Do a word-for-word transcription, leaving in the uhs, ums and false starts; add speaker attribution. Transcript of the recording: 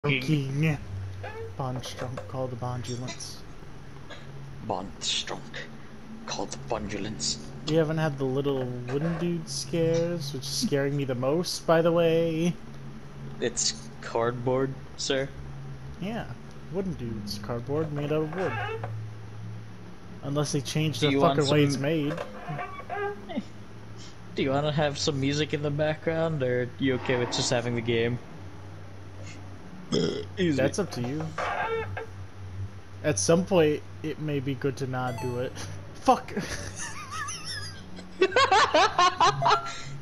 Speaker 1: King. Bondstrunk called the Bondulance.
Speaker 2: Bondstrunk called Bondulance.
Speaker 1: You haven't had the little wooden dude scares, which is scaring me the most, by the way.
Speaker 2: It's cardboard, sir.
Speaker 1: Yeah, wooden dudes. Cardboard made out of wood. Unless they change
Speaker 2: Do
Speaker 1: the
Speaker 2: you want
Speaker 1: fucking way
Speaker 2: some-
Speaker 1: it's made.
Speaker 2: Do you want to have some music in the background, or are you okay with just having the game?
Speaker 1: That's up to you. At some point, it may be good to not do it. Fuck!